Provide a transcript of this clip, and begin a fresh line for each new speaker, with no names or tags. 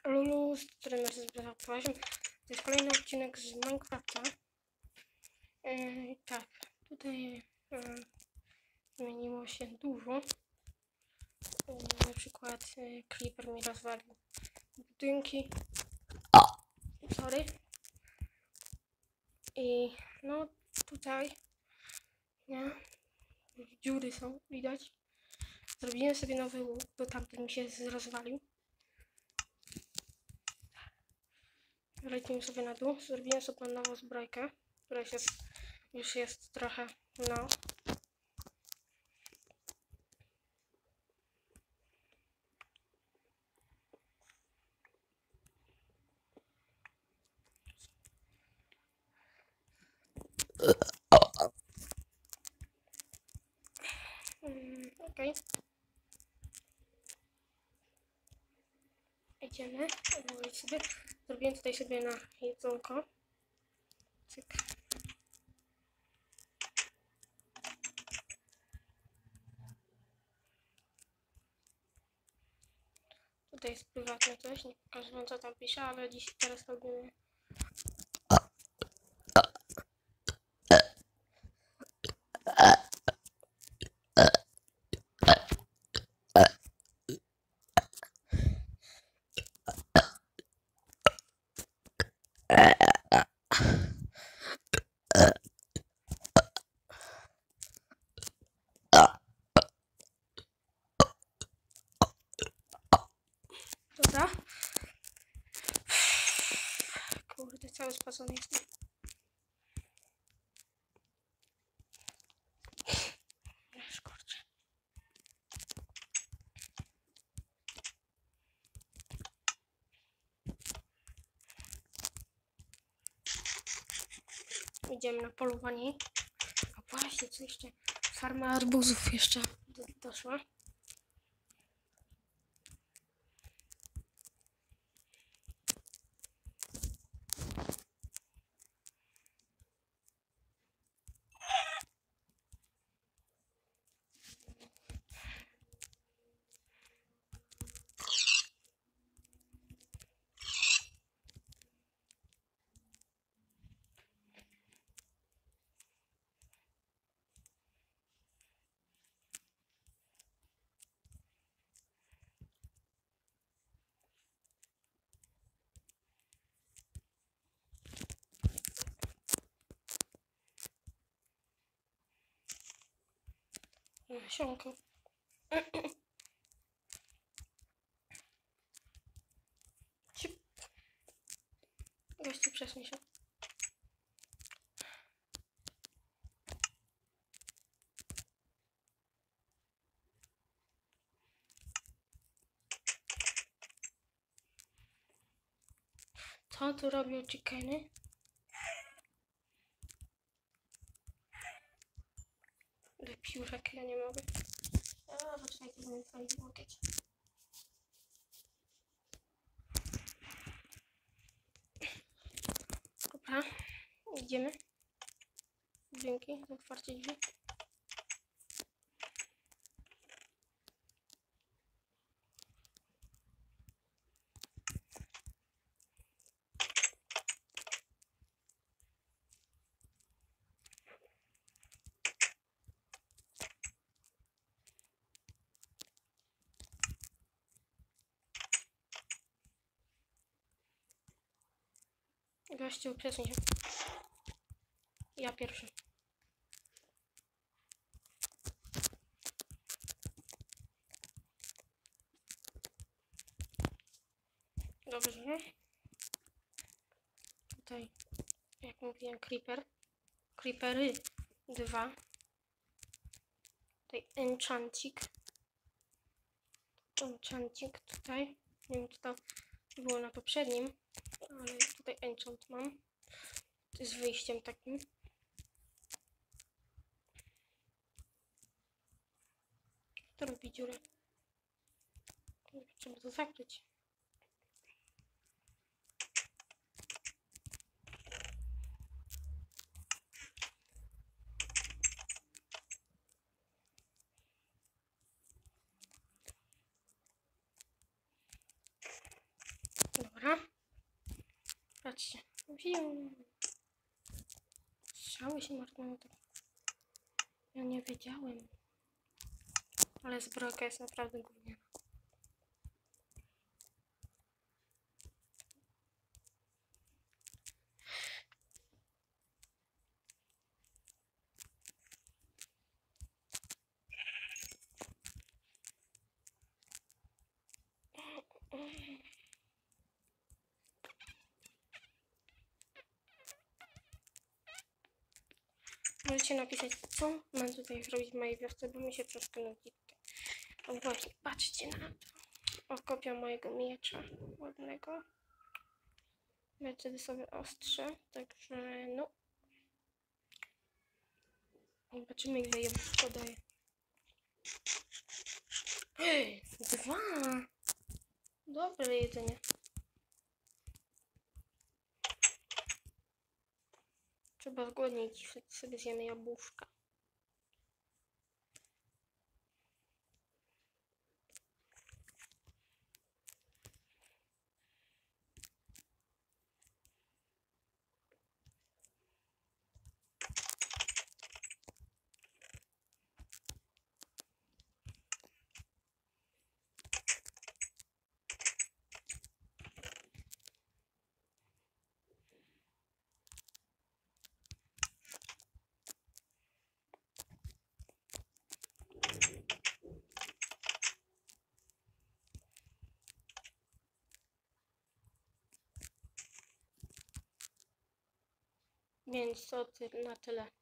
Lulu, z którym zapraszam. To jest kolejny odcinek z Minecrafta. Tak, tutaj zmieniło się dużo. Na przykład Creeper mi rozwalił budynki. Sorry. I no tutaj, nie? Dziury są, widać. Zrobiłem sobie nowy łuk, bo tamten mi się rozwalił. Lecimy sobie na dół. Zrobiłem sobie nową zbrojkę, która już jest trochę, no. Okej. Idziemy. Sobie. Zrobiłem tutaj sobie na jedzonko. Cyk. Tutaj jest prywatne coś, nie pokażę wam co tam pisze, ale teraz robimy. Dobra. Kurde, cały spacony jestem. Kurczę. Idziemy na polowanie. A właśnie, co jeszcze? Farma arbuzów jeszcze doszła. Nasionko. Gościu, przesuń się. Co tu robią chickeny? Do piórek ja nie mogę. A, poczekajcie, będę fajnie włączyć. Dobra, idziemy. Dzięki za otwarcie drzwi. Gościu, przesuń się. Ja pierwszy. Dobrze. Tutaj, jak mówiłem, creepery 2. Tutaj enchantik tutaj. Nie wiem, czy to było na poprzednim, ale tutaj enchant mam. To jest wyjściem takim. To robi dziurę. Trzeba to zakryć. Dobra. Patrzcie. Wiu. Strzały się marnują. Ja nie wiedziałem. Ale zbrojka jest naprawdę gówniana. Możecie napisać, co mam tutaj zrobić w mojej wiosce, bo mi się troszkę nudzi. O właśnie, patrzcie na to. O, kopia mojego miecza ładnego. Mercedesowe ostrze, także no. Zobaczymy, ile jabłuszko daje. Hej, 2! Dobre jedzenie. Trzeba zgłodnić, wtedy sobie zjemy jabłuszka. Więc to na tyle.